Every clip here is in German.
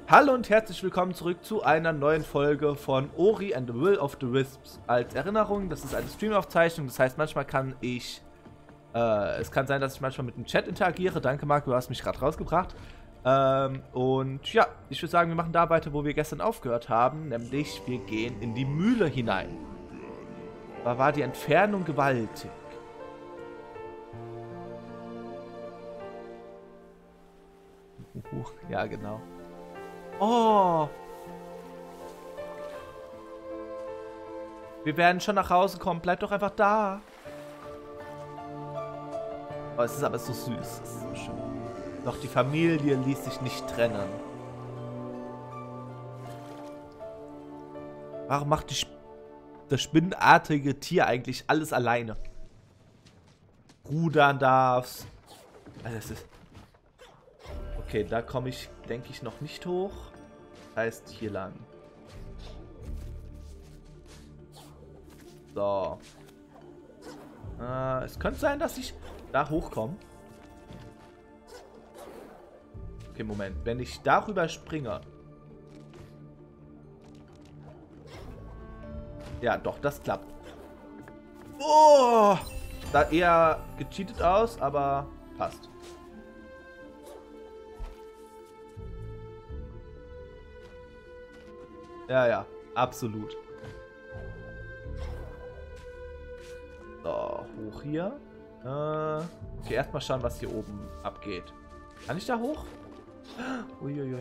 Hallo und herzlich willkommen zurück zu einer neuen Folge von Ori and the Will of the Wisps. Als Erinnerung, das ist eine Streamaufzeichnung, das heißt, manchmal kann ich, es kann sein, dass ich manchmal mit dem Chat interagiere. Danke, Marc, du hast mich gerade rausgebracht. Und ja, ich würde sagen, wir machen da weiter, wo wir gestern aufgehört haben, nämlich wir gehen in die Mühle hinein. Da war die Entfernung gewaltig. Ja, genau. Oh! Wir werden schon nach Hause kommen. Bleib doch einfach da. Oh, es ist aber so süß. Es ist so schön. Doch die Familie ließ sich nicht trennen. Warum macht das spinnenartige Tier eigentlich alles alleine? Rudern darf's. Also es ist... Okay, da komme ich, denke ich, noch nicht hoch. Heißt hier lang. So. Es könnte sein, dass ich da hochkomme. Okay, Moment. Wenn ich darüber springe. Ja, doch, das klappt. Oh! Sah eher gecheatet aus, aber passt. Ja, ja, absolut. So, hoch hier. Okay, erstmal schauen, was hier oben abgeht. Kann ich da hoch? Uiuiui.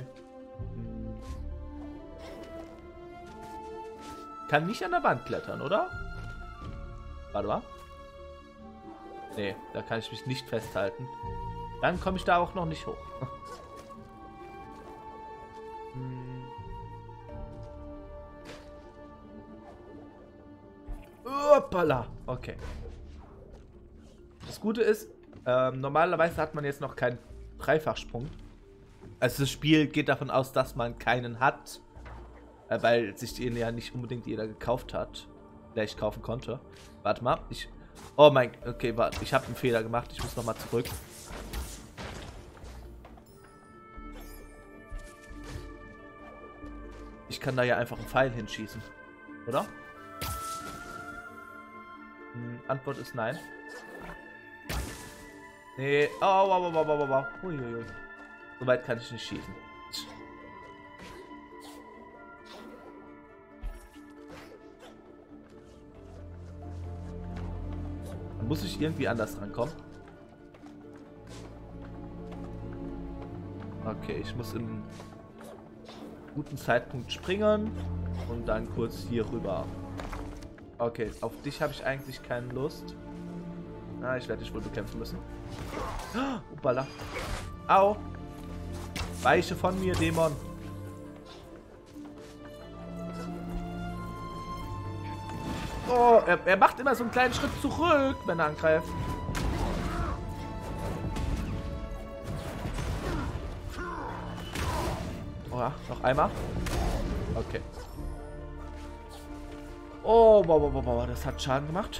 Kann nicht an der Wand klettern, oder? Warte mal. Nee, da kann ich mich nicht festhalten. Dann komme ich da auch noch nicht hoch. Hoppala. Okay. Das Gute ist, normalerweise hat man jetzt noch keinen Dreifachsprung. Also das Spiel geht davon aus, dass man keinen hat. Weil sich den ja nicht unbedingt jeder gekauft hat. Vielleicht kaufen konnte. Warte mal. Oh mein... Okay, warte. Ich habe einen Fehler gemacht. Ich muss nochmal zurück. Ich kann da ja einfach einen Pfeil hinschießen. Oder? Antwort ist nein. Nee. Oh, wow. Uiuiui. So weit kann ich nicht schießen. Dann muss ich irgendwie anders rankommen. Okay, ich muss im guten Zeitpunkt springen und dann kurz hier rüber. Okay, auf dich habe ich eigentlich keine Lust. Na, ich werde dich wohl bekämpfen müssen. Uppala. Au. Weiche von mir, Dämon. Oh, er macht immer so einen kleinen Schritt zurück, wenn er angreift. Oh, ja, noch einmal. Okay. Oh, wow, das hat Schaden gemacht.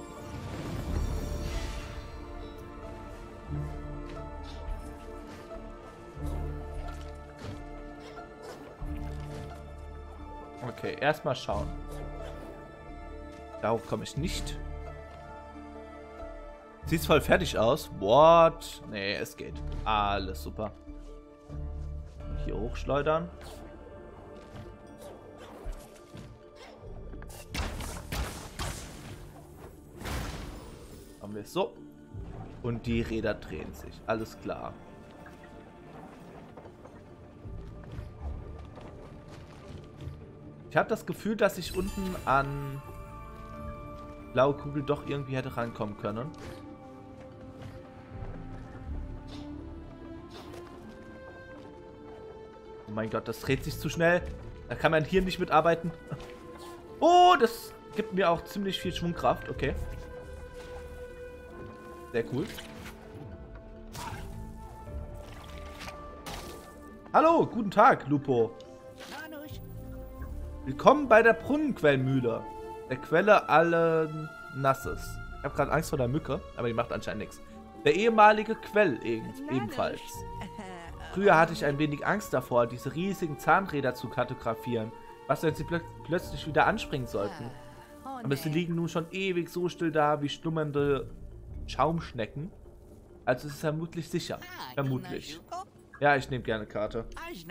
Okay, erstmal schauen. Darauf komme ich nicht. Sieht voll fertig aus. What? Nee, es geht. Alles super. Hier hochschleudern. Haben wir es so. Und die Räder drehen sich. Alles klar. Ich habe das Gefühl, dass ich unten an blaue Kugel doch irgendwie hätte rankommen können. Oh mein Gott, das dreht sich zu schnell. Da kann man hier nicht mitarbeiten. Oh, das gibt mir auch ziemlich viel Schwungkraft. Okay. Sehr cool. Hallo, guten Tag, Lupo. Willkommen bei der Brunnenquellmühle. Der Quelle allen Nasses. Ich habe gerade Angst vor der Mücke, aber die macht anscheinend nichts. Der ehemalige Quell ebenfalls. Früher hatte ich ein wenig Angst davor, diese riesigen Zahnräder zu kartografieren. Was, wenn sie plötzlich wieder anspringen sollten? Aber sie liegen nun schon ewig so still da wie schlummernde Schaumschnecken. Also ist es vermutlich sicher. Vermutlich. Ja, ich nehme gerne Karte.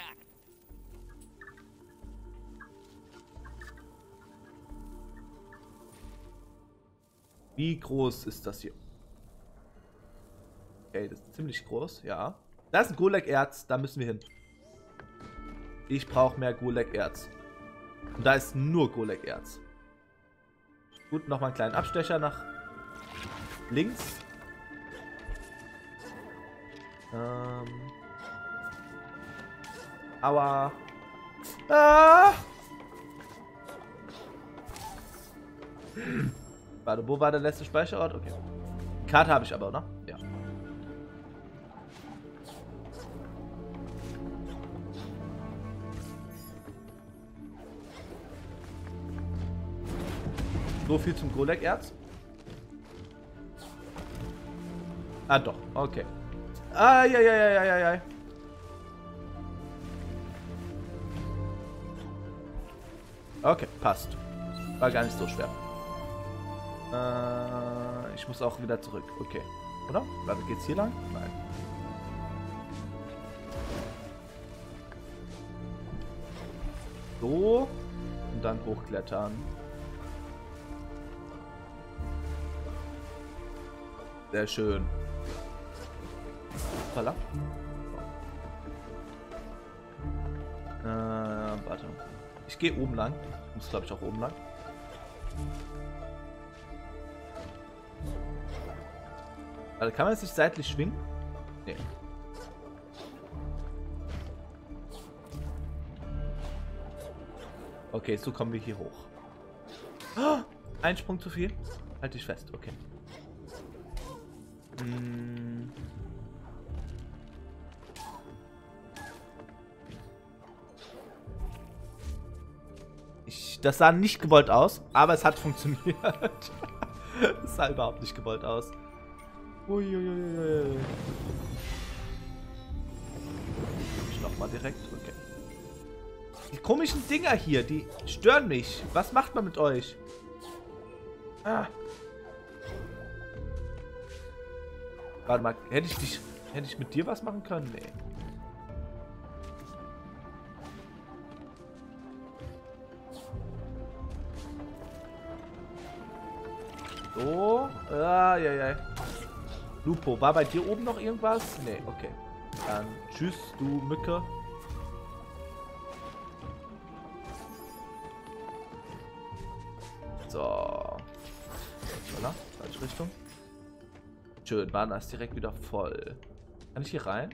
Wie groß ist das hier? Okay, das ist ziemlich groß, ja. Da ist ein Golek-Erz, da müssen wir hin. Ich brauche mehr Golek-Erz. Und da ist nur Golek-Erz. Gut, nochmal einen kleinen Abstecher nach links. Aua. Ah! Warte, wo war der letzte Speicherort? Okay. Die Karte habe ich aber, oder? Ja. So viel zum Golek-Erz. Ah, doch. Okay. Ai. Okay, passt. War gar nicht so schwer. Ich muss auch wieder zurück. Okay. Oder? Warte, geht's hier lang? Nein. So. Und dann hochklettern. Sehr schön. Voila. Warte. Ich gehe oben lang. Ich muss, glaube ich, auch oben lang. Also kann man jetzt nicht seitlich schwingen? Nee. Okay, so kommen wir hier hoch. Oh, ein Sprung zu viel. Halt dich fest, okay. Das sah nicht gewollt aus, aber es hat funktioniert. Das sah überhaupt nicht gewollt aus. Uiuiui. Ich nochmal direkt, okay. Die komischen Dinger hier, die stören mich. Was macht man mit euch? Ah. Warte mal, hätte ich mit dir was machen können? Nee. So. Ja. Lupo, war bei dir oben noch irgendwas? Nee, okay. Dann tschüss, du Mücke. So. Voilà, falsche Richtung. Schön, Mana ist direkt wieder voll. Kann ich hier rein?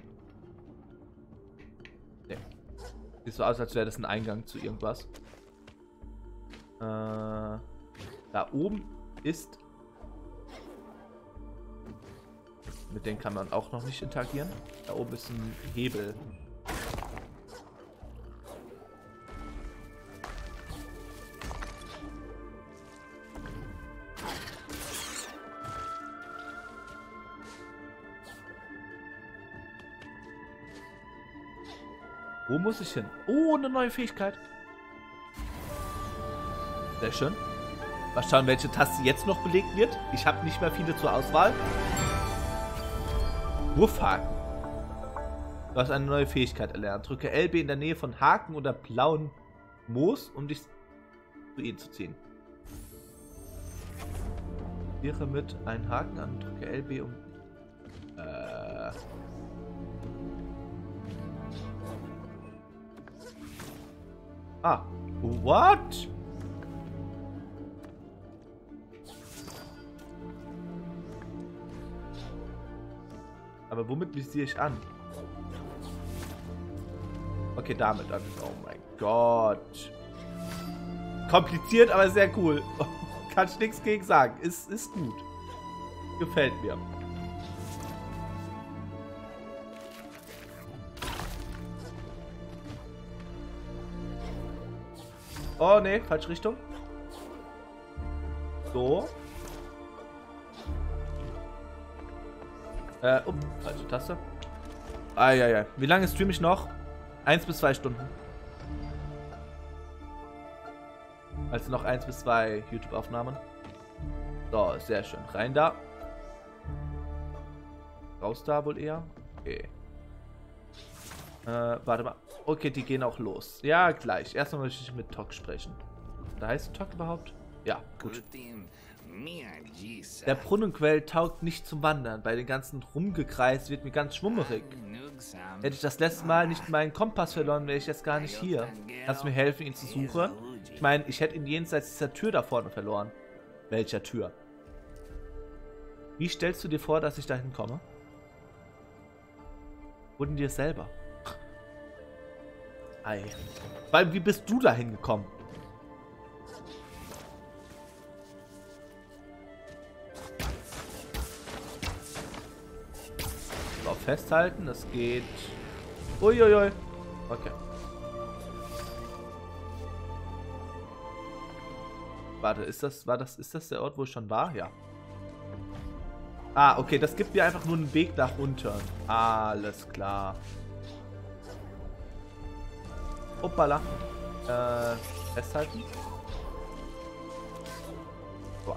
Nee. Sieht so aus, als wäre das ein Eingang zu irgendwas. Da oben ist... Mit denen kann man auch noch nicht interagieren. Da oben ist ein Hebel. Wo muss ich hin? Oh, eine neue Fähigkeit. Sehr schön. Mal schauen, welche Taste jetzt noch belegt wird. Ich habe nicht mehr viele zur Auswahl. Wurfhaken. Du hast eine neue Fähigkeit erlernt. Drücke LB in der Nähe von Haken oder blauen Moos, um dich zu ihnen zu ziehen. Tiere mit einen Haken an. Drücke LB um... Ah. What? Aber womit visiere ich an? Okay, damit an. Oh mein Gott. Kompliziert, aber sehr cool. Kann ich nichts gegen sagen. Ist gut. Gefällt mir. Oh, ne, falsche Richtung. So. Falsche Taste. Eieiei. Wie lange streame ich noch? 1 bis 2 Stunden. Also noch 1 bis 2 YouTube-Aufnahmen. So, sehr schön. Rein da. Raus da wohl eher. Okay. Warte mal. Okay, die gehen auch los. Ja, gleich. Erstmal möchte ich mit Tok sprechen. Da heißt Tok überhaupt? Ja, gut. Der Brunnenquell taugt nicht zum Wandern. Bei den ganzen Rumgekreis wird mir ganz schwummerig. Hätte ich das letzte Mal nicht meinen Kompass verloren, wäre ich jetzt gar nicht hier. Kannst du mir helfen, ihn zu suchen? Ich meine, ich hätte ihn jenseits dieser Tür da vorne verloren. Welcher Tür? Wie stellst du dir vor, dass ich dahin komme? Wurden dir selber? Ei. Weil, wie bist du dahin gekommen? So, festhalten, das geht. Uiuiui. Okay. Warte, ist das der Ort, wo ich schon war? Ja. Ah, okay, das gibt mir einfach nur einen Weg nach unten. Alles klar. Hoppala. Festhalten. So.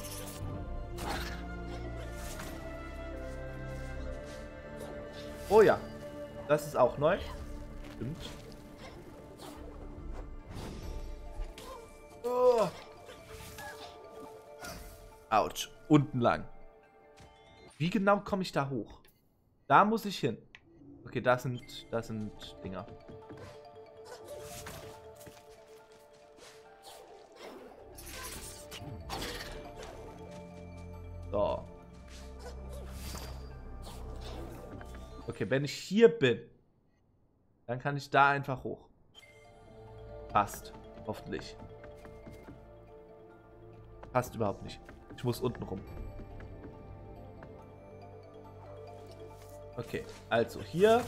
Oh ja. Das ist auch neu. Stimmt. Oh. Autsch. Unten lang. Wie genau komme ich da hoch? Da muss ich hin. Okay, das sind Dinger. So. Okay, wenn ich hier bin, dann kann ich da einfach hoch. Passt. Hoffentlich. Passt überhaupt nicht. Ich muss unten rum. Okay, also hier.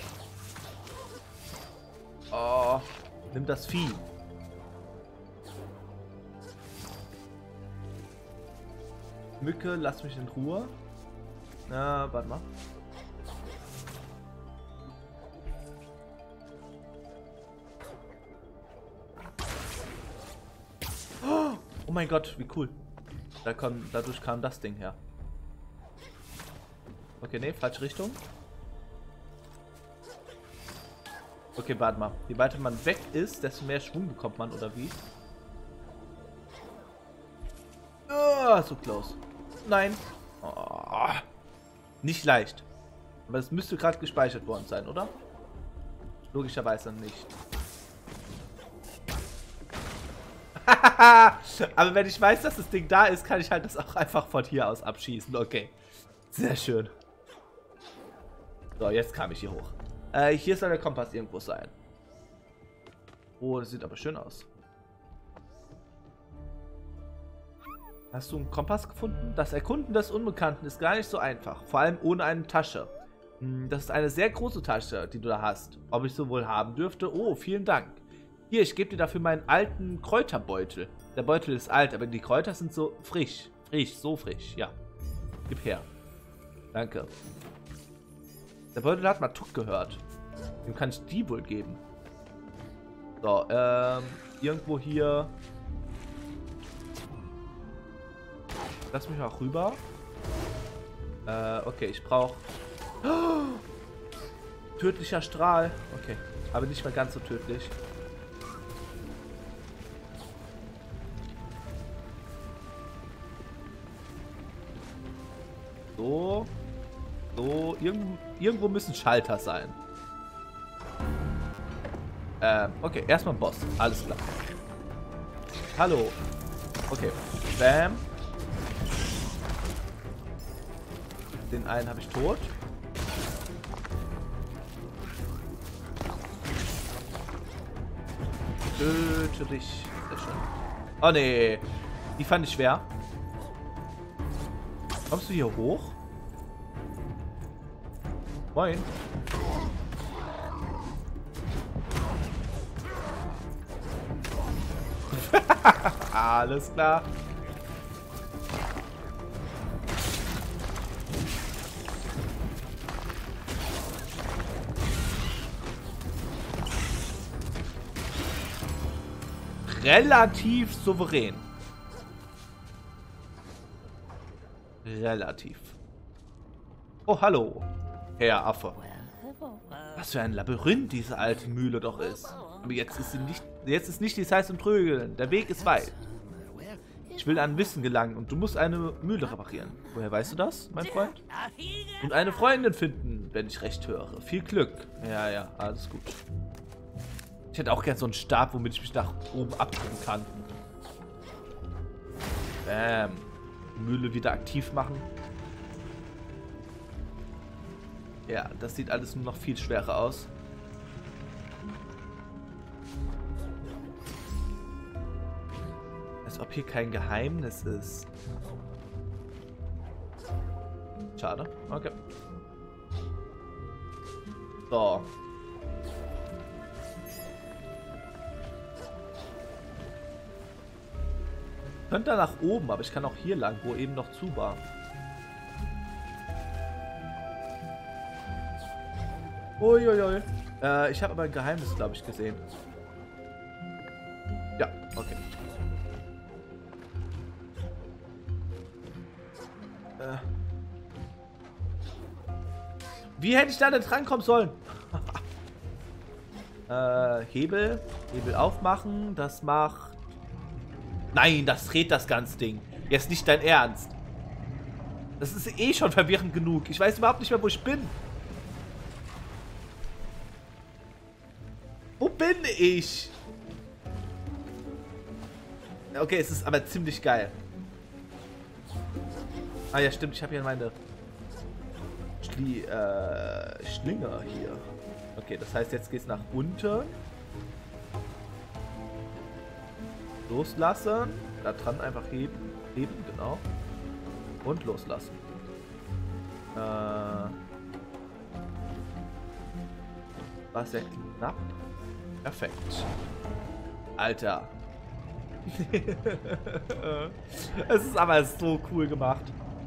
Oh, nimm das Vieh. Mücke, lass mich in Ruhe. Na, warte mal. Oh mein Gott, wie cool. Dadurch kam das Ding her. Okay, nee, falsche Richtung. Okay, warte mal. Je weiter man weg ist, desto mehr Schwung bekommt man, oder wie? Oh, so close. Nein. Oh, nicht leicht. Aber es müsste gerade gespeichert worden sein, oder? Logischerweise nicht. Aber wenn ich weiß, dass das Ding da ist, kann ich halt das auch einfach von hier aus abschießen. Okay. Sehr schön. So, jetzt kam ich hier hoch. Hier soll der Kompass irgendwo sein. Oh, das sieht aber schön aus. Hast du einen Kompass gefunden? Das Erkunden des Unbekannten ist gar nicht so einfach. Vor allem ohne eine Tasche. Das ist eine sehr große Tasche, die du da hast. Ob ich so wohl haben dürfte? Oh, vielen Dank. Hier, ich gebe dir dafür meinen alten Kräuterbeutel. Der Beutel ist alt, aber die Kräuter sind so frisch. So frisch, ja. Gib her. Danke. Der Beutel hat mal Tuck gehört. Dem kann ich die wohl geben. So, irgendwo hier. Lass mich mal rüber. Okay, ich brauche... Oh! Tödlicher Strahl. Okay, aber nicht mehr ganz so tödlich. So. So, irgendwo müssen Schalter sein. Okay, erstmal Boss. Alles klar. Hallo. Okay. Bam. Den einen habe ich tot. Töte dich. Sehr schön. Oh nee. Die fand ich schwer. Kommst du hier hoch? Moin. Alles klar. relativ souverän. Relativ. Oh, hallo, Herr Affe. Was für ein Labyrinth diese alte Mühle doch ist. Aber jetzt ist nicht die Zeit zum Trögeln. Der Weg ist weit. Ich will an Wissen gelangen und du musst eine Mühle reparieren. Woher weißt du das, mein Freund? Und eine Freundin finden, wenn ich recht höre. Viel Glück. Ja, ja, alles gut. Ich hätte auch gern so einen Stab, womit ich mich nach oben abdrücken kann. Bam. Mühle wieder aktiv machen. Ja, das sieht alles nur noch viel schwerer aus. Als ob hier kein Geheimnis ist. Schade. Okay. So. Könnte da nach oben, aber ich kann auch hier lang, wo eben noch zu war. Uiuiui. Ich habe aber ein Geheimnis, glaube ich, gesehen. Ja, okay. Wie hätte ich da denn drankommen sollen? Hebel. Hebel aufmachen. Das macht... Nein, das dreht das ganze Ding. Jetzt nicht dein Ernst. Das ist eh schon verwirrend genug. Ich weiß überhaupt nicht mehr, wo ich bin. Wo bin ich? Okay, es ist aber ziemlich geil. Ah ja, stimmt. Ich habe hier meine Schlinge hier. Okay, das heißt, jetzt geht's nach unten. Loslassen. Da dran einfach heben. Heben, genau. Und loslassen. War sehr knapp. Perfekt. Alter. Es ist aber so cool gemacht.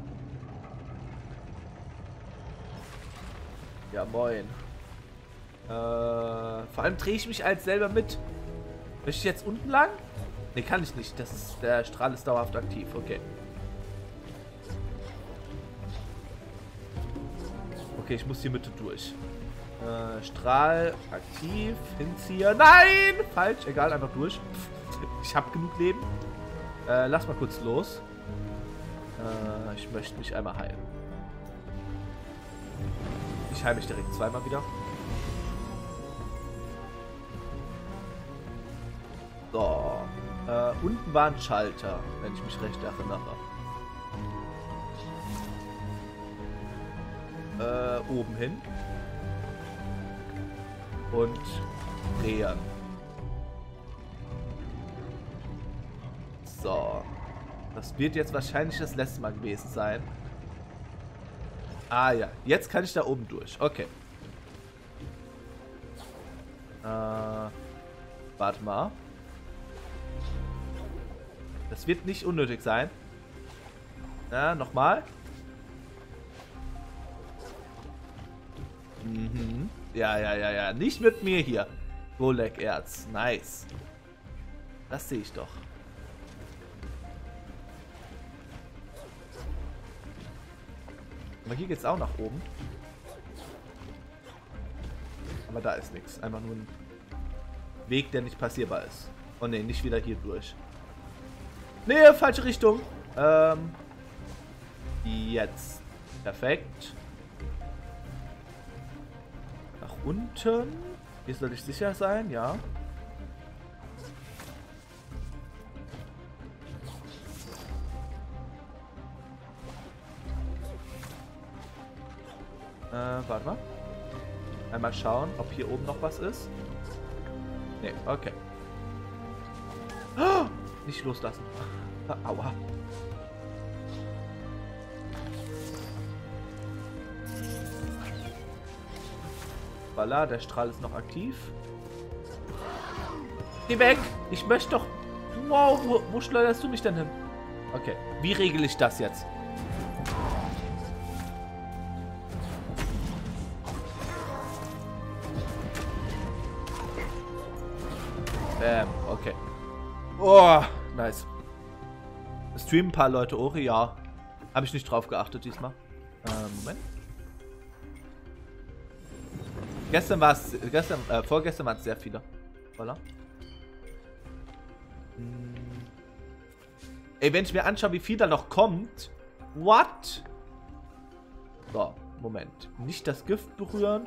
Ja, moin. Vor allem drehe ich mich als selber mit. Möchte ich jetzt unten lang? Ne, kann ich nicht. Der Strahl ist dauerhaft aktiv. Okay. Okay, ich muss hier Mitte durch. Strahl aktiv. Hinzieher. Nein! Falsch. Egal, einfach durch. Ich habe genug Leben. Lass mal kurz los. Ich möchte mich einmal heilen. Ich heile mich direkt zweimal wieder. So. Unten war ein Schalter, wenn ich mich recht erinnere. Oben hin. Und drehen. So. Das wird jetzt wahrscheinlich das letzte Mal gewesen sein. Ah ja, jetzt kann ich da oben durch. Okay. Warte mal. Das wird nicht unnötig sein. Ja, nochmal. Mhm. Ja. Nicht mit mir hier. Golek-Erz. Nice. Das sehe ich doch. Aber hier geht es auch nach oben. Aber da ist nichts. Einfach nur ein Weg, der nicht passierbar ist. Oh ne, nicht wieder hier durch. Nee, falsche Richtung. Jetzt. Perfekt. Nach unten. Hier soll ich sicher sein, ja. Warte mal. Einmal schauen, ob hier oben noch was ist. Ne, okay. Oh, nicht loslassen. Aua. Voila, der Strahl ist noch aktiv. Geh weg! Ich möchte doch... Wow, wo schleuderst du mich denn hin? Okay, wie regel ich das jetzt? Bam, okay. Oh, nice. Streamen ein paar Leute Ori, ja. Habe ich nicht drauf geachtet diesmal. Moment. Vorgestern waren es sehr viele. Voilà. Ey, wenn ich mir anschaue, wie viel da noch kommt. What? So, Moment. Nicht das Gift berühren.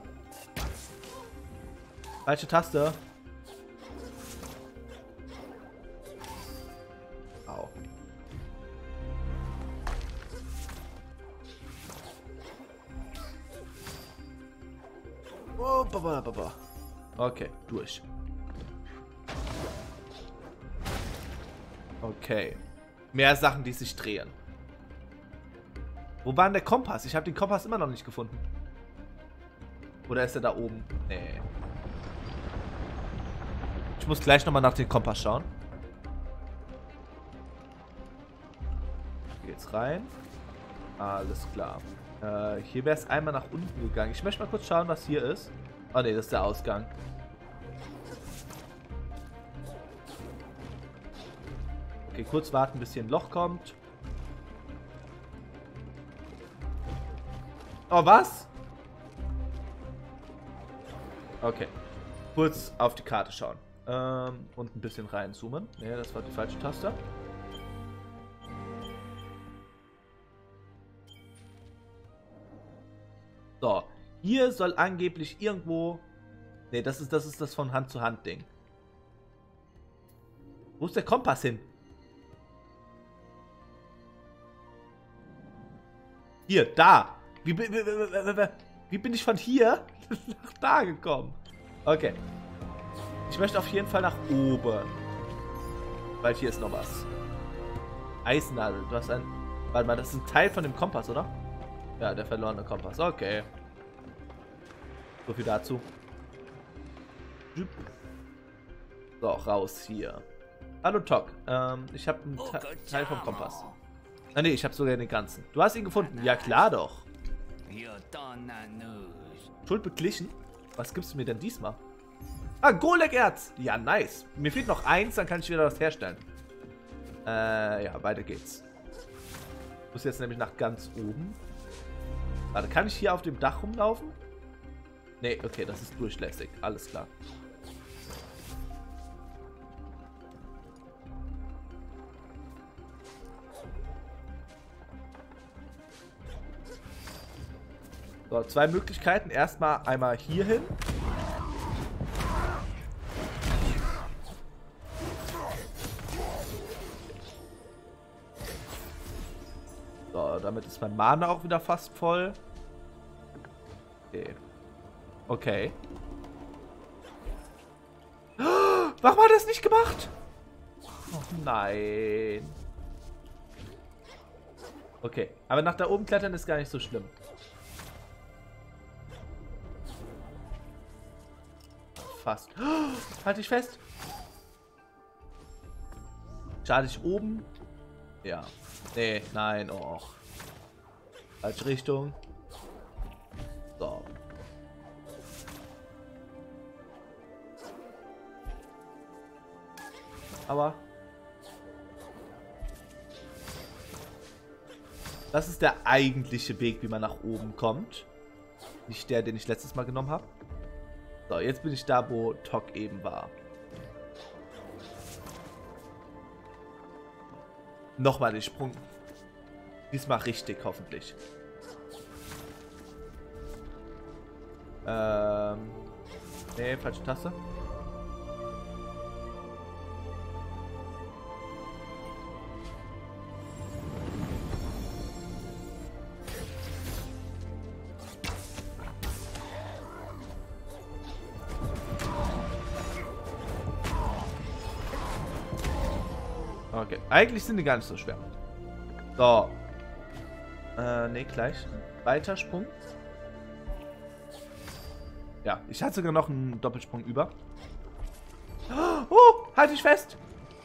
Falsche Taste. Au. Oh, baba. Okay, durch. Okay. Mehr Sachen, die sich drehen. Wo war denn der Kompass? Ich habe den Kompass immer noch nicht gefunden. Oder ist er da oben? Nee. Ich muss gleich nochmal nach dem Kompass schauen. Hier geht's rein. Alles klar. Hier wäre es einmal nach unten gegangen. Ich möchte mal kurz schauen, was hier ist. Oh ne, das ist der Ausgang. Okay, kurz warten, bis hier ein Loch kommt. Oh, was? Okay. Kurz auf die Karte schauen. Und ein bisschen reinzoomen. Ne, das war die falsche Taste. So. Hier soll angeblich irgendwo... Ne, das ist das von Hand zu Hand Ding. Wo ist der Kompass hin? Hier, da. Wie bin ich von hier nach da gekommen? Okay. Ich möchte auf jeden Fall nach oben. Weil hier ist noch was. Eisennadel. Du hast ein... Warte mal, das ist ein Teil von dem Kompass, oder? Ja, der verlorene Kompass. Okay. So viel dazu. So, raus hier. Hallo, Tok. Ich habe einen Teil vom Kompass. Ah, nee, ich habe sogar den ganzen. Du hast ihn gefunden. Ja, klar doch. Schuld beglichen? Was gibst du mir denn diesmal? Ah, Golek-Erz. Ja, nice. Mir fehlt noch eins, dann kann ich wieder was herstellen. Ja, weiter geht's. Ich muss jetzt nämlich nach ganz oben. Warte, kann ich hier auf dem Dach rumlaufen? Nee, okay, das ist durchlässig. Alles klar. So, zwei Möglichkeiten. Erstmal einmal hier hin. So, damit ist mein Mana auch wieder fast voll. Okay. Okay. Warum hat er das nicht gemacht? Oh nein. Okay, aber nach da oben klettern ist gar nicht so schlimm. Fast. Halt dich fest. Schade ich oben? Ja. Nee, nein, och. Falsche Richtung. So. Aber das ist der eigentliche Weg, wie man nach oben kommt. Nicht der, den ich letztes Mal genommen habe. So, jetzt bin ich da, wo Tok eben war. Nochmal den Sprung. Diesmal richtig, hoffentlich. Nee, falsche Taste. Okay, eigentlich sind die gar nicht so schwer. So. Nee, gleich. Weitersprung. Ja, ich hatte sogar noch einen Doppelsprung über. Oh, halt dich fest!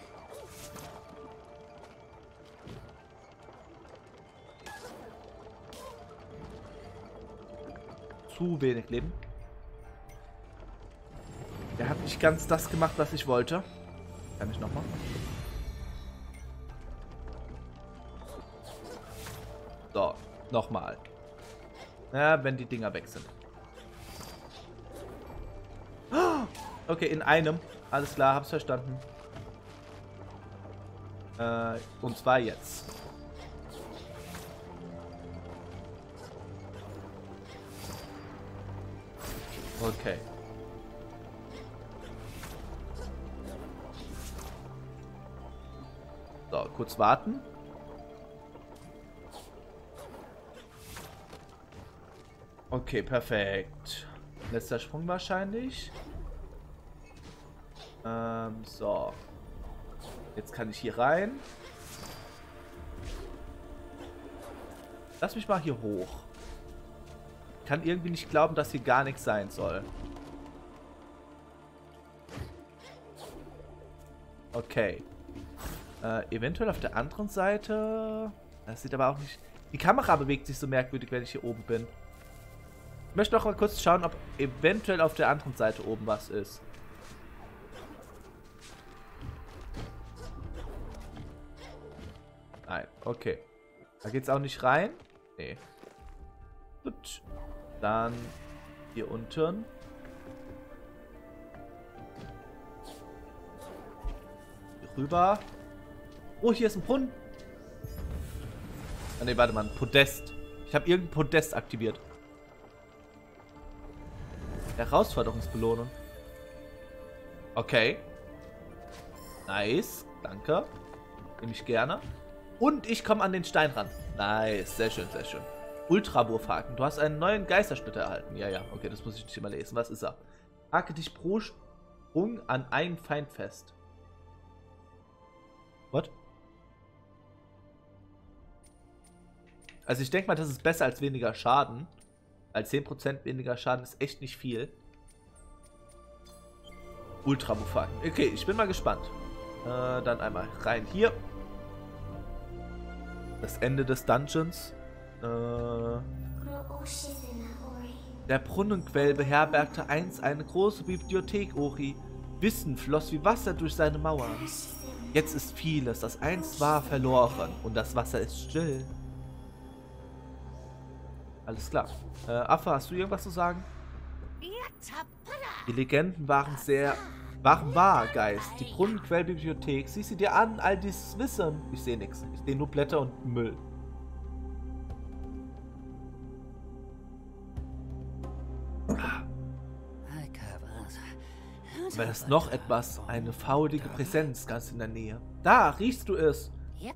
Zu wenig Leben. Der hat nicht ganz das gemacht, was ich wollte. Kann ich nochmal? Nochmal. Ja, wenn die Dinger weg sind. Okay, in einem. Alles klar, hab's verstanden. Und zwar jetzt. Okay. So, kurz warten. Okay, perfekt. Letzter Sprung wahrscheinlich. So. Jetzt kann ich hier rein. Lass mich mal hier hoch. Ich kann irgendwie nicht glauben, dass hier gar nichts sein soll. Okay. Eventuell auf der anderen Seite. Das sieht aber auch nicht... Die Kamera bewegt sich so merkwürdig, wenn ich hier oben bin. Ich möchte noch mal kurz schauen, ob eventuell auf der anderen Seite oben was ist. Nein, okay. Da geht's auch nicht rein. Nee. Gut. Dann hier unten. Hier rüber. Oh, hier ist ein Brunnen. Ah, ne, warte mal, ein Podest. Ich habe irgendein Podest aktiviert. Herausforderungsbelohnung. Okay. Nice. Danke. Nehme ich gerne. Und ich komme an den Stein ran. Nice. Sehr schön, sehr schön. Ultraburfhaken. Du hast einen neuen Geistersplitter erhalten. Ja, ja. Okay, das muss ich nicht mal lesen. Was ist er? Hake dich pro Sprung an einen Feind fest. What? Also ich denke mal, das ist besser als weniger Schaden. Weil 10% weniger Schaden ist echt nicht viel. Ultraburfhaken. Okay, ich bin mal gespannt. Dann einmal rein hier. Das Ende des Dungeons. Der Brunnenquell beherbergte einst eine große Bibliothek, Ori. Wissen floss wie Wasser durch seine Mauern. Jetzt ist vieles, das einst war, verloren. Und das Wasser ist still. Alles klar. Affe, hast du irgendwas zu sagen? Die Legenden waren wahr, Geist. Die Brunnenquellbibliothek. Sieh sie dir an, all dieses Wissen. Ich sehe nichts. Ich sehe nur Blätter und Müll. Aber da ist noch etwas. Eine faulige Präsenz ganz in der Nähe. Da, riechst du es?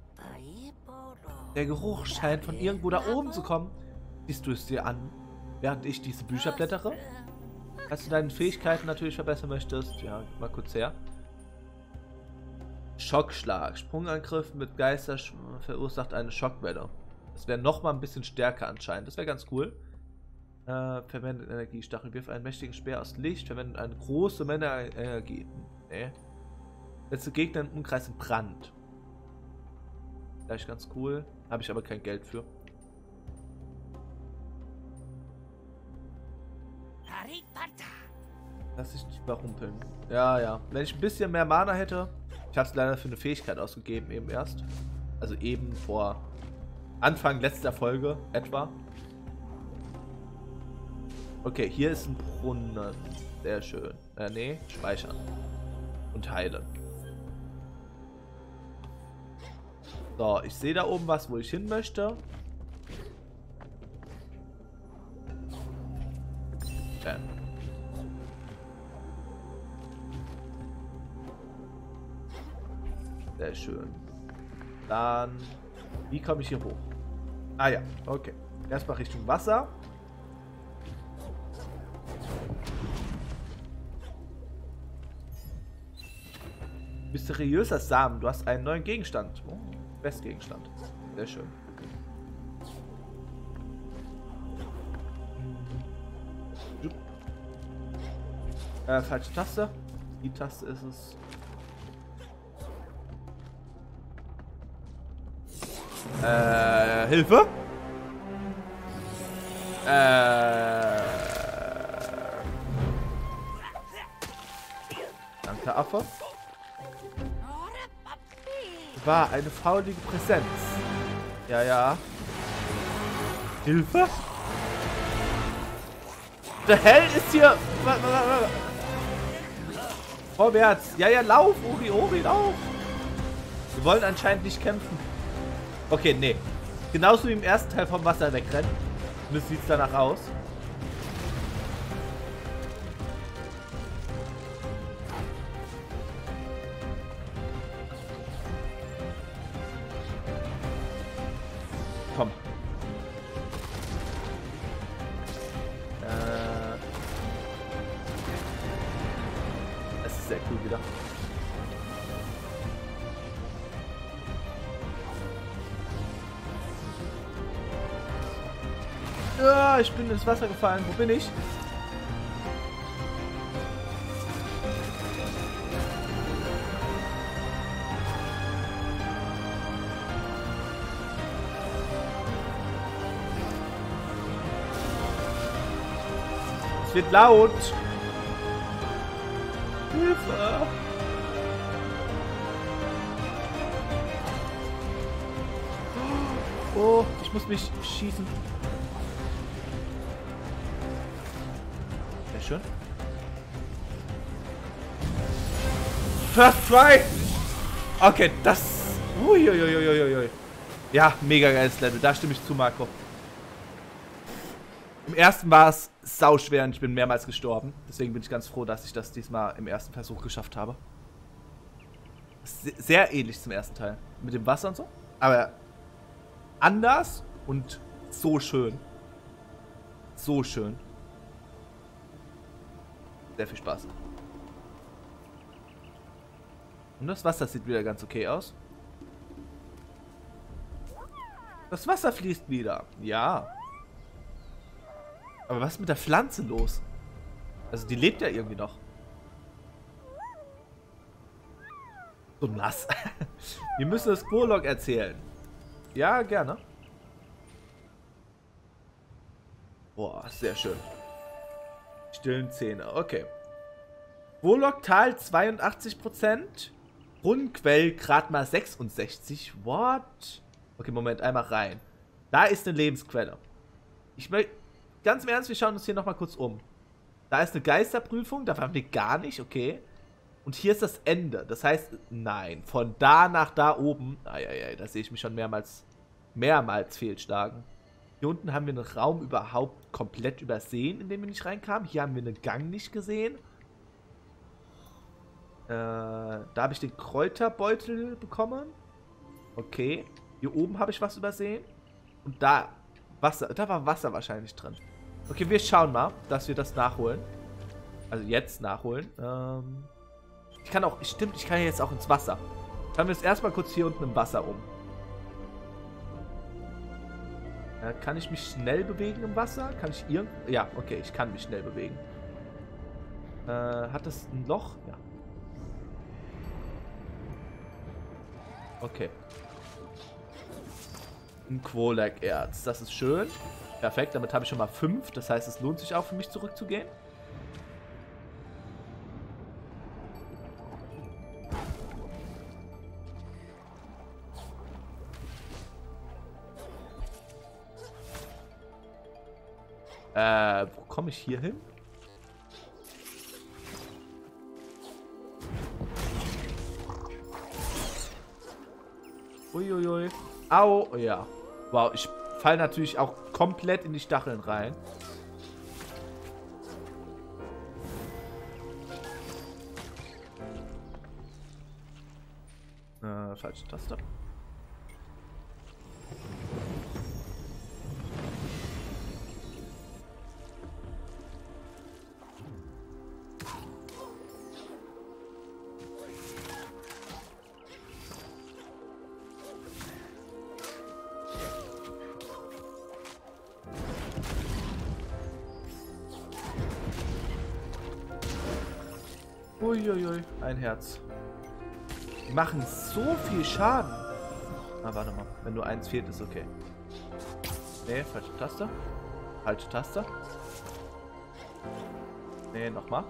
Der Geruch scheint von irgendwo da oben zu kommen. Siehst du es dir an, während ich diese Bücher blättere? Falls du deine Fähigkeiten natürlich verbessern möchtest. Ja, mal kurz her. Schockschlag. Sprungangriff mit Geister verursacht eine Schockwelle. Das wäre nochmal ein bisschen stärker anscheinend. Das wäre ganz cool. Verwendet Energiestachel. Wirf einen mächtigen Speer aus Licht. Verwendet eine große Menge Energie. Nee. Letzte Gegner im Umkreis in Brand. Vielleicht ganz cool. Habe ich aber kein Geld für. Lass ich nicht überrumpeln. Ja, ja. Wenn ich ein bisschen mehr Mana hätte. Ich habe es leider für eine Fähigkeit ausgegeben, eben erst. Also eben vor Anfang letzter Folge etwa. Okay, hier ist ein Brunnen. Sehr schön. Nee, speichern. Und heilen. So, ich sehe da oben was, wo ich hin möchte. Sehr schön. Dann, wie komme ich hier hoch? Ah ja, okay. Erstmal Richtung Wasser. Mysteriöser Samen. Du hast einen neuen Gegenstand. Oh, Bestgegenstand. Sehr schön. Falsche Taste. Die Taste ist es. Hilfe? Danke, Affe. War eine faulige Präsenz. Ja, ja. Hilfe? Der Hell ist hier. Vorwärts. Ja, ja, lauf, Ori, Ori, lauf. Wir wollen anscheinend nicht kämpfen. Okay, nee. Genauso wie im ersten Teil vom Wasser wegrennen. Und es sieht danach aus. Komm. Das ist sehr cool wieder. Ja, ich bin ins Wasser gefallen. Wo bin ich? Es wird laut. Hilfe. Oh, ich muss mich schießen. Sehr schön. First try. Okay, das... Uiuiuiuiui. Ja, mega geiles Level. Da stimme ich zu, Marco. Im ersten war es sauschwer und ich bin mehrmals gestorben. Deswegen bin ich ganz froh, dass ich das diesmal im ersten Versuch geschafft habe. Sehr ähnlich zum ersten Teil. Mit dem Wasser und so. Aber anders und so schön. So schön. Sehr viel Spaß. Und das Wasser sieht wieder ganz okay aus. Das Wasser fließt wieder. Ja. Aber was ist mit der Pflanze los? Also die lebt ja irgendwie noch. So nass. Wir müssen das Prolog erzählen. Ja, gerne. Boah, sehr schön. Stillen Zähne, okay. Prolog-Tal 82%. Brunnenquell gerade mal 66. What? Okay, Moment, einmal rein. Da ist eine Lebensquelle. Ich möchte... Ganz im Ernst, wir schauen uns hier nochmal kurz um. Da ist eine Geisterprüfung, da waren wir gar nicht, okay. Und hier ist das Ende. Das heißt, nein, von da nach da oben. Eieiei, da sehe ich mich schon mehrmals fehlschlagen. Hier unten haben wir einen Raum überhaupt komplett übersehen, in den wir nicht reinkamen. Hier haben wir einen Gang nicht gesehen. Da habe ich den Kräuterbeutel bekommen. Okay. Hier oben habe ich was übersehen. Und da Wasser, da war Wasser wahrscheinlich drin. Okay, wir schauen mal, dass wir das nachholen. Also jetzt nachholen. Ich kann auch, stimmt, ich kann ja jetzt auch ins Wasser. Schauen wir jetzt erstmal kurz hier unten im Wasser um. Kann ich mich schnell bewegen im Wasser? Kann ich ja, okay, ich kann mich schnell bewegen. Hat das ein Loch? Ja. Okay. Ein Quolag-Erz. Das ist schön. Perfekt, damit habe ich schon mal 5. Das heißt, es lohnt sich auch für mich zurückzugehen. Wo komme ich hier hin? Uiuiui. Au, oh, ja. Wow, ich falle natürlich auch komplett in die Stacheln rein. Falsche Taste. Uiuiui, ein Herz. Die machen so viel Schaden. Ah, warte mal. Wenn nur eins fehlt, ist okay. Nee, falsche Taste. Falsche Taste. Nee, nochmal.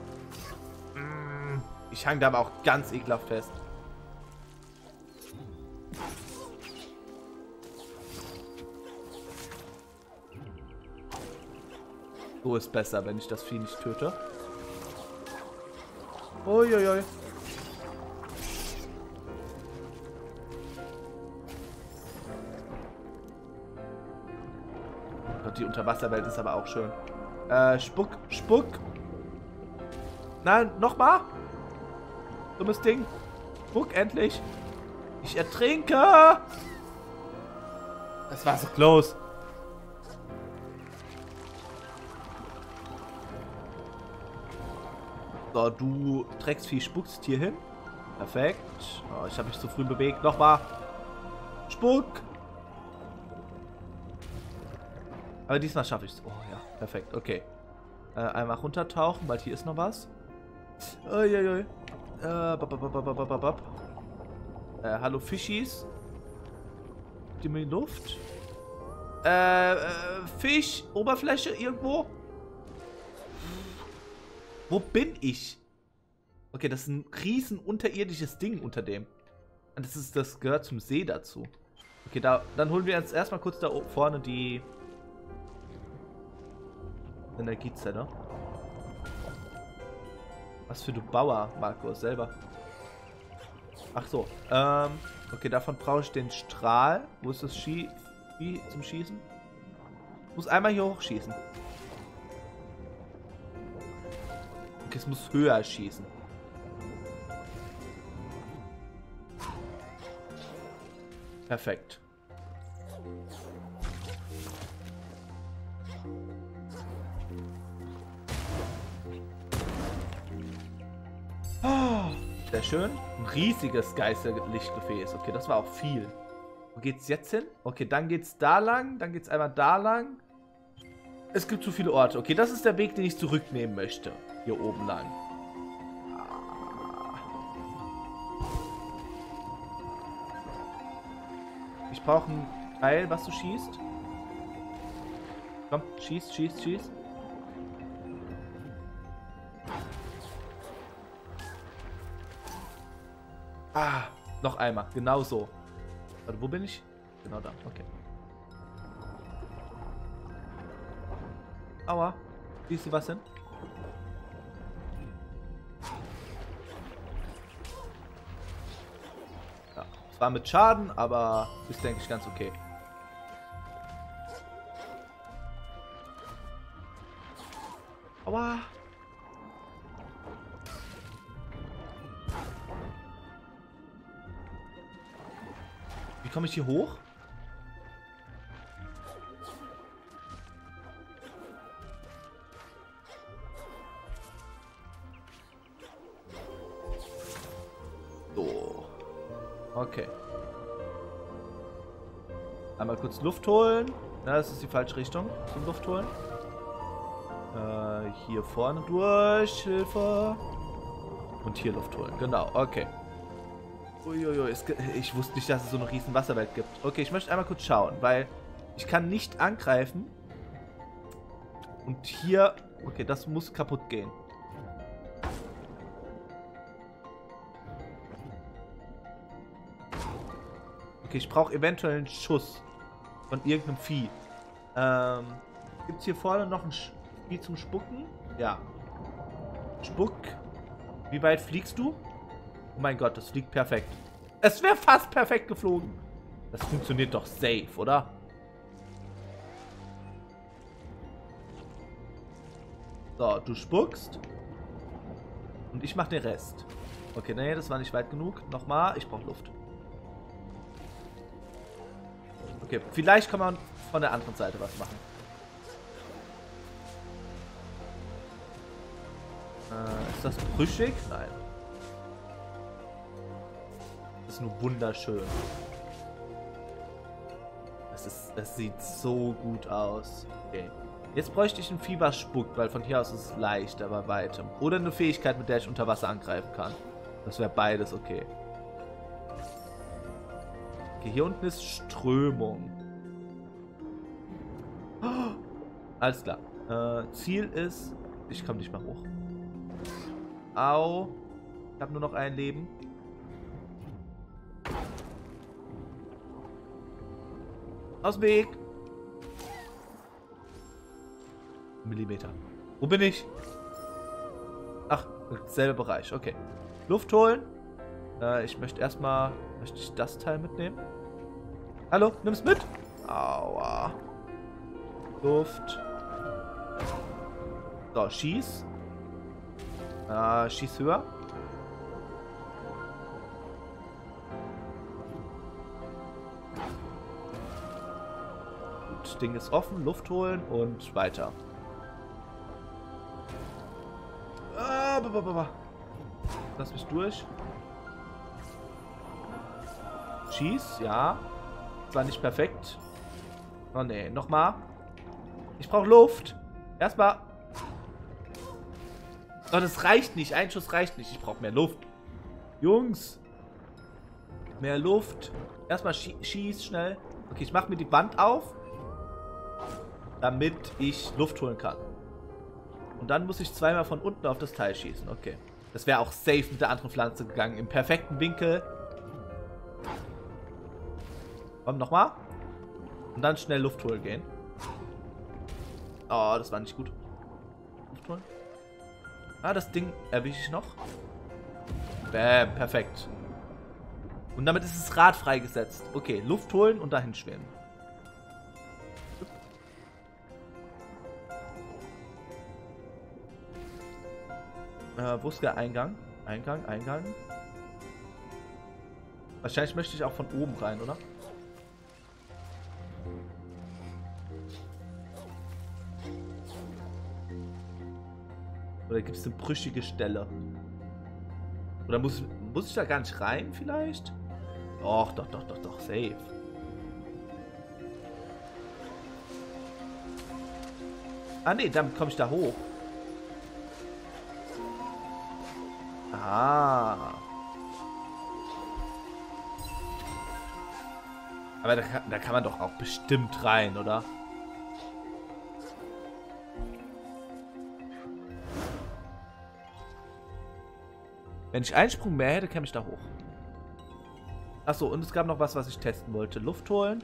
Okay. Ich hang da aber auch ganz ekelhaft fest. So ist besser, wenn ich das Vieh nicht töte. Uiuiui. Oh Gott, die Unterwasserwelt ist aber auch schön. Spuck, Spuck. Nein, nochmal. Dummes Ding. Spuck, endlich. Ich ertrinke. Das war so close. So, du Drecksvieh spuckst hier hin. Perfekt. Oh, ich habe mich zu früh bewegt. Nochmal. Spuck. Aber diesmal schaffe ich es. Oh ja, perfekt. Okay. Einmal runtertauchen, weil hier ist noch was. Uiuiui. Hallo Fischis. Die mir in die Luft. Fisch. Oberfläche irgendwo. Wo bin ich? Okay, das ist ein riesen unterirdisches Ding unter dem. Und das gehört zum See dazu. Okay, dann holen wir jetzt erstmal kurz da vorne die Energiezelle. Was für du Bauer, Markus, selber. Ach so, okay, davon brauche ich den Strahl. Wo ist das Vieh zum Schießen? Ich muss einmal hier hochschießen. Okay, es muss höher schießen. Perfekt. Oh, sehr schön. Ein riesiges Geisterlichtgefäß. Okay, das war auch viel. Wo geht's jetzt hin? Okay, dann geht's da lang. Dann geht's einmal da lang. Es gibt zu viele Orte. Okay, das ist der Weg, den ich zurücknehmen möchte. Hier oben lang. Ich brauche ein Teil, was du schießt. Komm, schieß, schieß, schieß. Ah, noch einmal. Genau so. Warte, wo bin ich? Genau da. Okay. Aua. Siehst du was hin? Ja. Zwar mit Schaden, aber ist, denke ich, ganz okay. Aua. Wie komme ich hier hoch? So. Okay. Einmal kurz Luft holen. Na, das ist die falsche Richtung zum Luft holen. Hier vorne durch. Hilfe. Und hier Luft holen. Genau, okay. Uiuiui, ich wusste nicht, dass es so eine riesen Wasserwelt gibt. Okay, ich möchte einmal kurz schauen, weil ich kann nicht angreifen. Und hier... Okay, das muss kaputt gehen. Okay, ich brauche eventuell einen Schuss von irgendeinem Vieh. Gibt es hier vorne noch ein Vieh zum Spucken? Ja. Spuck. Wie weit fliegst du? Oh mein Gott, das fliegt perfekt. Es wäre fast perfekt geflogen. Das funktioniert doch safe, oder? So, du spuckst. Und ich mache den Rest. Okay, nee, das war nicht weit genug. Nochmal, ich brauche Luft. Okay, vielleicht kann man von der anderen Seite was machen. Ist das brüchig? Nein. Das ist nur wunderschön. Das sieht so gut aus. Okay. Jetzt bräuchte ich ein Vieh, was spuckt, weil von hier aus ist es leicht, aber weitem. Oder eine Fähigkeit, mit der ich unter Wasser angreifen kann. Das wäre beides okay. Okay, hier unten ist Strömung. Oh, alles klar. Ziel ist... Ich komme nicht mehr hoch. Au. Ich habe nur noch ein Leben. Aus dem Weg. Millimeter. Wo bin ich? Ach, selber Bereich. Okay. Luft holen. Ich möchte erstmal... Möchte ich das Teil mitnehmen? Hallo, nimm's mit? Aua. Luft. So, schieß. Schieß höher. Gut, Ding ist offen. Luft holen und weiter. Lass mich durch. Schieß, ja. Zwar nicht perfekt. Oh ne, nochmal. Ich brauche Luft. Erstmal. Oh, das reicht nicht. Ein Schuss reicht nicht. Ich brauche mehr Luft. Jungs. Mehr Luft. Erstmal schieß schnell. Okay, ich mache mir die Wand auf. Damit ich Luft holen kann. Und dann muss ich zweimal von unten auf das Teil schießen. Okay. Das wäre auch safe mit der anderen Pflanze gegangen. Im perfekten Winkel. Komm, nochmal. Und dann schnell Luft holen gehen. Oh, das war nicht gut. Luft holen. Ah, das Ding erwische ich noch. Bäm, perfekt. Und damit ist das Rad freigesetzt. Okay, Luft holen und dahin schwimmen. Wo ist der Eingang? Eingang. Wahrscheinlich möchte ich auch von oben rein, oder? Oder gibt es eine brüchige Stelle? Oder muss ich da gar nicht rein vielleicht? Doch, safe. Ah ne, damit komme ich da hoch. Ah. Aber da kann man doch auch bestimmt rein, oder? Wenn ich einen Sprung mehr hätte, käme ich da hoch. Achso, und es gab noch was ich testen wollte. Luft holen.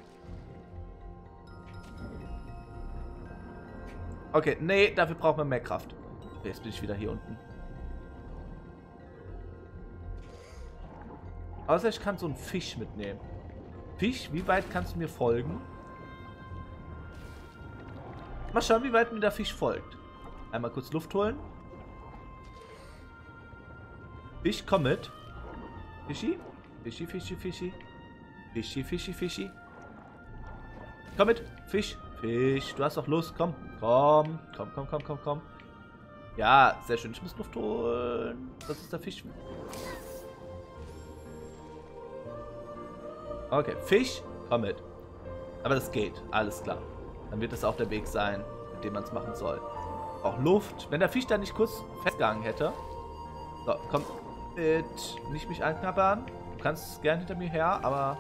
Okay, nee, dafür braucht man mehr Kraft. Okay, jetzt bin ich wieder hier unten. Außer ich kann so einen Fisch mitnehmen. Fisch, wie weit kannst du mir folgen? Mal schauen, wie weit mir der Fisch folgt. Einmal kurz Luft holen. Fisch, komm mit. Fischi? Fischi. Fischi. Komm mit. Fisch. Du hast doch Lust. Komm. Ja, sehr schön. Ich muss Luft holen. Das ist der Fisch. Okay, Fisch, komm mit. Aber das geht, alles klar. Dann wird das auch der Weg sein, mit dem man es machen soll. Auch Luft. Wenn der Fisch da nicht kurz festgegangen hätte. So, komm mit. Nicht mich anknabbern. Du kannst gern hinter mir her, aber...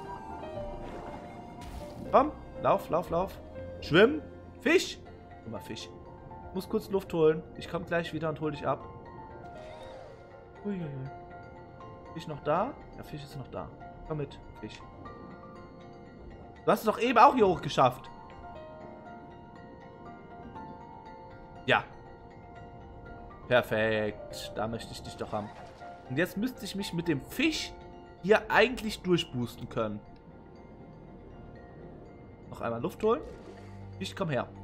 Komm, lauf. Schwimm. Fisch. Guck mal, Fisch. Ich muss kurz Luft holen. Ich komme gleich wieder und hol dich ab. Uiuiui. Fisch noch da? Ja, Fisch ist noch da. Komm mit, Fisch. Du hast es doch eben auch hier hoch geschafft. Ja. Perfekt. Da möchte ich dich doch haben. Und jetzt müsste ich mich mit dem Fisch hier eigentlich durchboosten können. Noch einmal Luft holen. Fisch, komm her.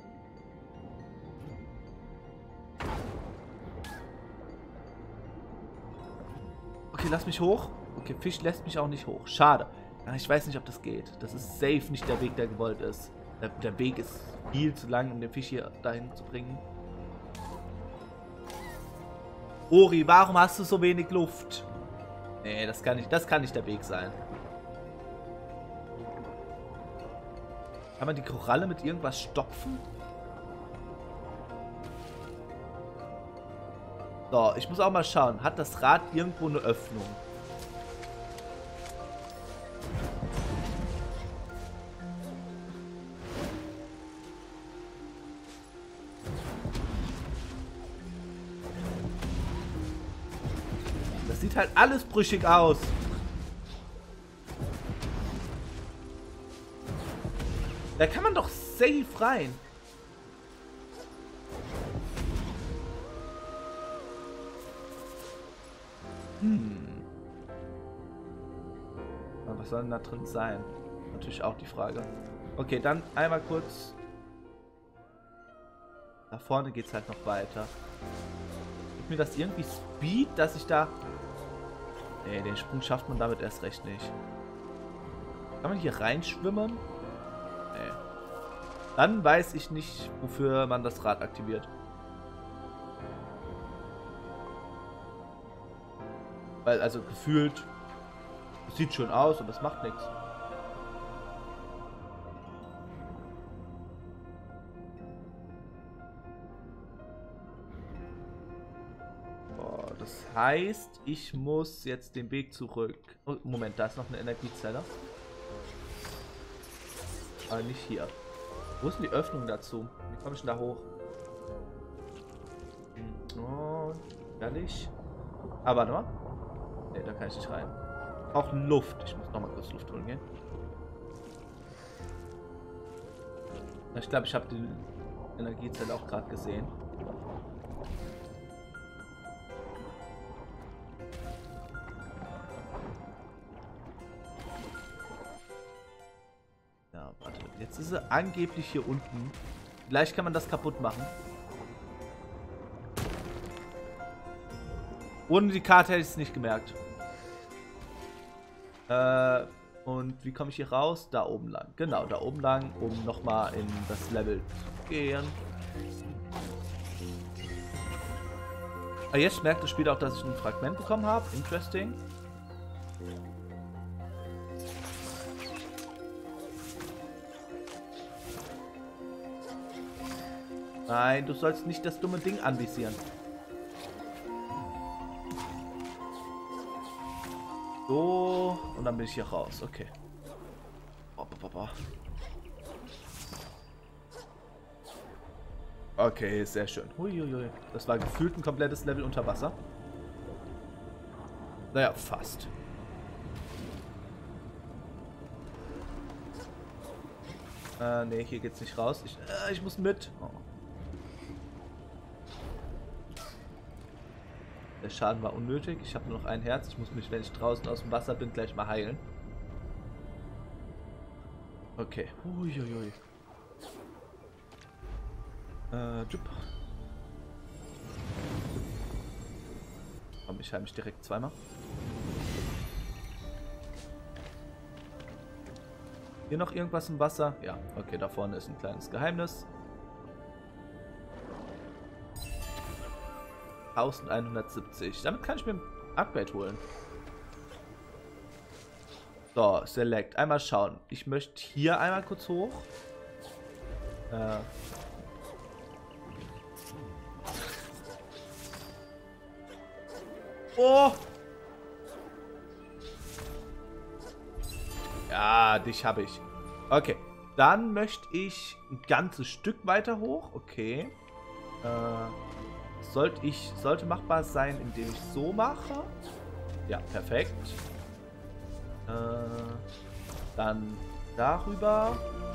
Okay, lass mich hoch. Okay, Fisch lässt mich auch nicht hoch. Schade. Ich weiß nicht, ob das geht. Das ist safe nicht der Weg, der gewollt ist. Der Weg ist viel zu lang, um den Fisch hier dahin zu bringen. Ori, warum hast du so wenig Luft? Nee, das kann nicht der Weg sein. Kann man die Koralle mit irgendwas stopfen? So, ich muss auch mal schauen. Hat das Rad irgendwo eine Öffnung? Das sieht halt alles brüchig aus. Da kann man doch safe rein. Aber was soll denn da drin sein? Natürlich auch die Frage. Okay, dann einmal kurz. Da vorne geht es halt noch weiter. Gibt mir das irgendwie Speed, dass ich da... Nee, den Sprung schafft man damit erst recht nicht. Kann man hier reinschwimmen? Nee. Dann weiß ich nicht, wofür man das Rad aktiviert. Weil, also gefühlt, es sieht schön aus, aber es macht nichts. Das heißt, ich muss jetzt den Weg zurück. Oh, Moment, da ist noch eine Energiezelle. Aber nicht hier. Wo ist denn die Öffnung dazu? Wie komme ich denn da hoch? Oh, ehrlich? Aber noch? Ne, da kann ich nicht rein. Auch Luft. Ich muss nochmal kurz Luft holen gehen. Ich glaube, ich habe die Energiezelle auch gerade gesehen. Ja, warte. Jetzt ist sie angeblich hier unten. Vielleicht kann man das kaputt machen. Ohne die Karte hätte ich es nicht gemerkt. Und wie komme ich hier raus? Da oben lang. Genau, da oben lang, um nochmal in das Level zu gehen. Aber jetzt merkt das Spiel auch, dass ich ein Fragment bekommen habe. Interesting. Nein, du sollst nicht das dumme Ding anvisieren. So, und dann bin ich hier raus. Okay. Okay, sehr schön. Huiuiui. Das war gefühlt ein komplettes Level unter Wasser. Naja, fast. Nee, hier geht's nicht raus. Ich muss mit. Oh. Der Schaden war unnötig. Ich habe nur noch ein Herz. Ich muss mich, wenn ich draußen aus dem Wasser bin, gleich mal heilen. Okay. Uiuiui. Komm, ich heile mich direkt zweimal. Hier noch irgendwas im Wasser? Ja, okay, da vorne ist ein kleines Geheimnis. 1170. Damit kann ich mir ein Upgrade holen. So, Select. Einmal schauen. Ich möchte hier einmal kurz hoch. Oh! Ja, dich habe ich. Okay. Dann möchte ich ein ganzes Stück weiter hoch. Okay. Sollte machbar sein, indem ich so mache. Ja, perfekt. Dann darüber.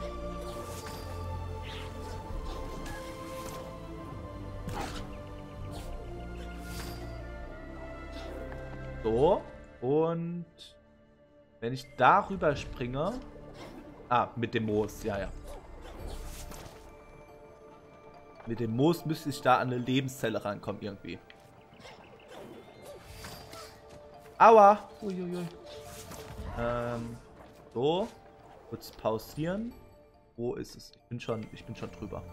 So. Und wenn ich darüber springe. Ah, mit dem Moos. Ja, ja. Mit dem Moos müsste ich da an eine Lebenszelle rankommen irgendwie. Aua! Uiuiui. So. Kurz pausieren. Wo ist es? Ich bin schon drüber.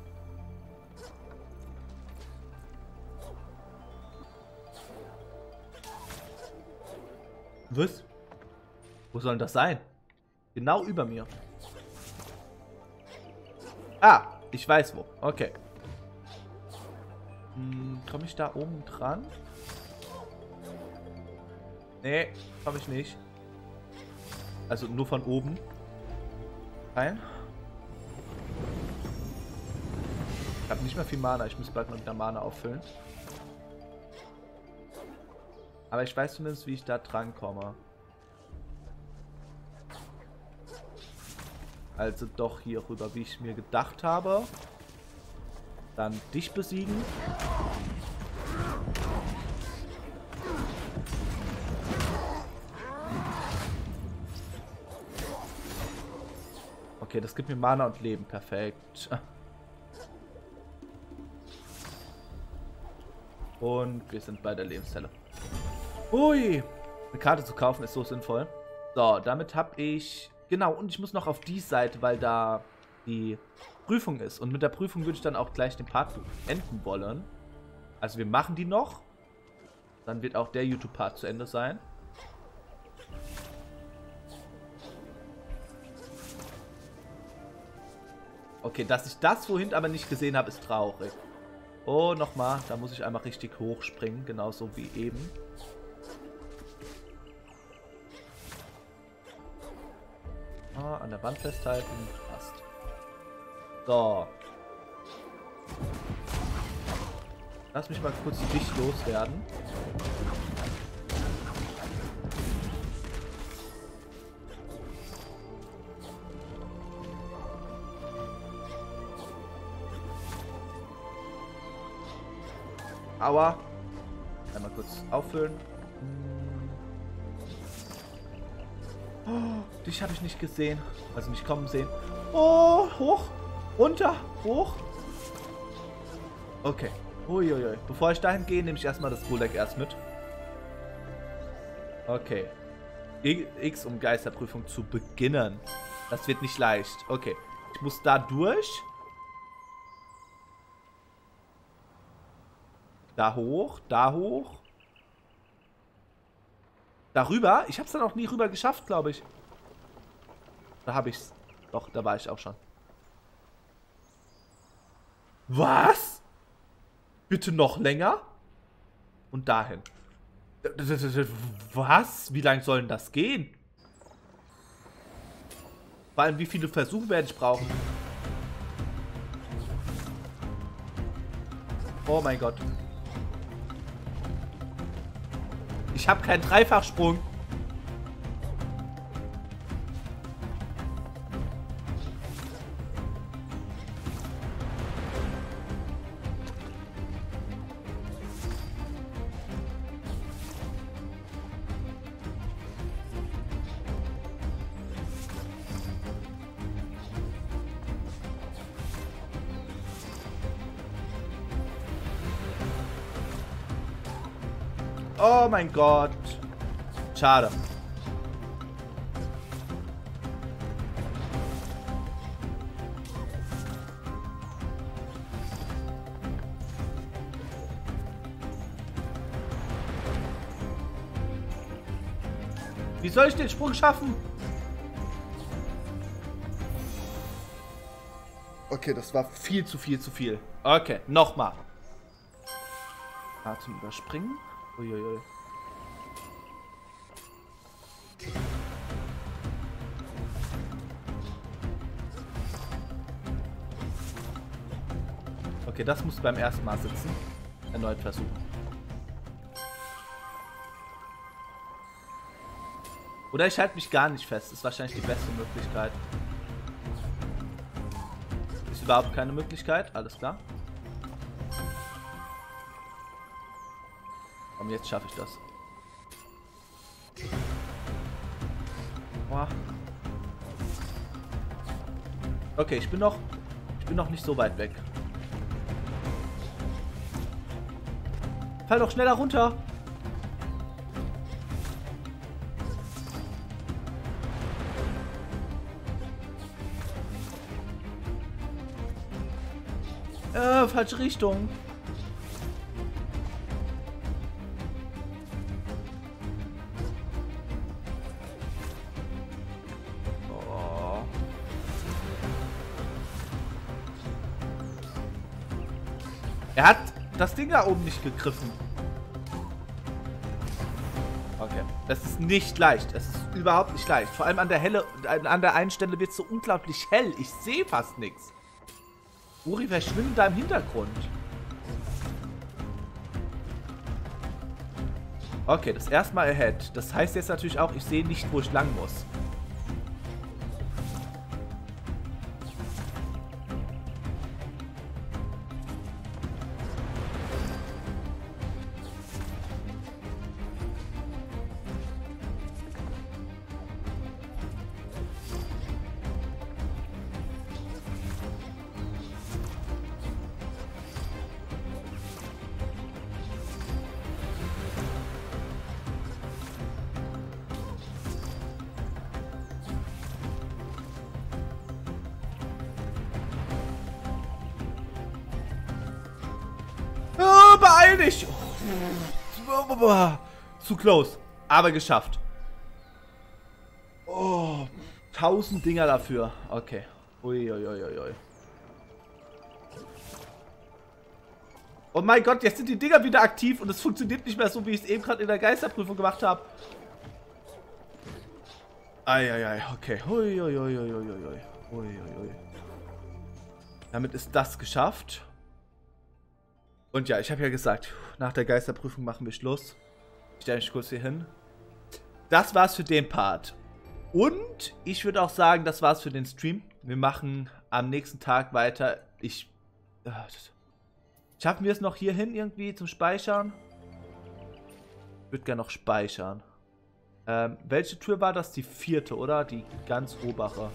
Was? Wo soll denn das sein? Genau über mir. Ah, ich weiß wo. Okay. Komme ich da oben dran? Nee, komme ich nicht. Also nur von oben. Nein. Ich habe nicht mehr viel Mana. Ich muss bald mal wieder Mana auffüllen. Aber ich weiß zumindest, wie ich da dran komme. Also doch hier rüber, wie ich mir gedacht habe. Dann dich besiegen. Okay, das gibt mir Mana und Leben. Perfekt. Und wir sind bei der Lebenszelle. Ui. Eine Karte zu kaufen ist so sinnvoll. So, damit habe ich... Genau, und ich muss noch auf die Seite, weil da die Prüfung ist. Und mit der Prüfung würde ich dann auch gleich den Part beenden wollen. Also wir machen die noch. Dann wird auch der YouTube-Part zu Ende sein. Okay, dass ich das vorhin aber nicht gesehen habe, ist traurig. Oh, nochmal. Da muss ich einmal richtig hochspringen. Genauso wie eben. Ah, an der Wand festhalten. Passt. So. Lass mich mal kurz dich loswerden. Aua. Einmal kurz auffüllen. Oh, dich habe ich nicht gesehen. Also nicht kommen sehen. Oh, hoch. Runter. Hoch. Okay. Uiuiui. Bevor ich dahin gehe, nehme ich erstmal das Golek erst mit. Okay. X, um Geisterprüfung zu beginnen. Das wird nicht leicht. Okay. Ich muss da durch. Da hoch. Da hoch. Darüber? Ich habe es dann auch nie rüber geschafft, glaube ich. Da habe ich's. Doch, da war ich auch schon. Was? Bitte noch länger? Und dahin. Was? Wie lange soll denn das gehen? Vor allem, wie viele Versuche werde ich brauchen? Oh mein Gott. Ich habe keinen Dreifachsprung. Oh mein Gott. Schade. Wie soll ich den Sprung schaffen? Okay, das war viel zu viel zu viel. Okay, nochmal. Atem überspringen. Uiuiui. Okay, das muss beim ersten Mal sitzen. Erneut versuchen. Oder ich halte mich gar nicht fest. Ist wahrscheinlich die beste Möglichkeit. Ist überhaupt keine Möglichkeit. Alles klar. Komm, jetzt schaffe ich das. Oh. Okay, ich bin noch nicht so weit weg. Fall doch schneller runter. Falsche Richtung. Oh. Er hat das Ding da oben nicht gegriffen. Okay. Das ist nicht leicht. Es ist überhaupt nicht leicht. Vor allem an der einen Stelle wird es so unglaublich hell. Ich sehe fast nichts. Uri verschwindet da im Hintergrund. Okay, das erste Mal ahead. Das heißt jetzt natürlich auch, ich sehe nicht, wo ich lang muss. heil dich! Zu close. Aber geschafft. Oh, 1000 Dinger dafür. Okay. Uiuiuiui. Oh mein Gott, jetzt sind die Dinger wieder aktiv und es funktioniert nicht mehr so, wie ich es eben gerade in der Geisterprüfung gemacht habe. Eieiei, okay. Uiuiuiui. Damit ist das geschafft. Und ja, ich habe ja gesagt, nach der Geisterprüfung machen wir Schluss. Ich stelle mich kurz hier hin. Das war's für den Part. Und ich würde auch sagen, das war's für den Stream. Wir machen am nächsten Tag weiter. Schaffen wir es noch hier hin irgendwie zum Speichern? Ich würde gerne noch speichern. Welche Tür war das? Die 4., oder? Die ganz obere.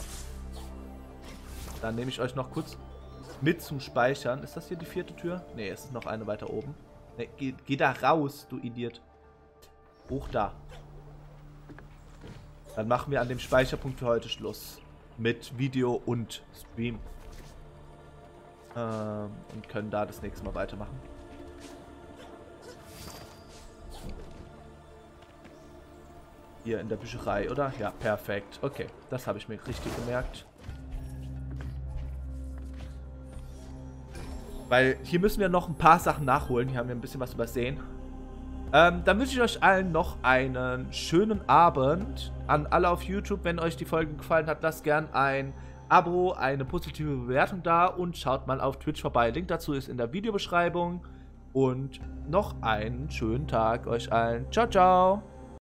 Dann nehme ich euch noch kurz mit zum Speichern. Ist das hier die 4. Tür? Ne, es ist noch eine weiter oben. Ne, geh da raus, du Idiot. Hoch da. Dann machen wir an dem Speicherpunkt für heute Schluss. Mit Video und Stream. Und können da das nächste Mal weitermachen. Hier in der Bücherei, oder? Ja, perfekt. Okay, das habe ich mir richtig gemerkt. Weil hier müssen wir noch ein paar Sachen nachholen. Hier haben wir ein bisschen was übersehen. Dann wünsche ich euch allen noch einen schönen Abend. An alle auf YouTube, wenn euch die Folge gefallen hat, lasst gern ein Abo, eine positive Bewertung da und schaut mal auf Twitch vorbei. Link dazu ist in der Videobeschreibung. Und noch einen schönen Tag euch allen. Ciao, ciao.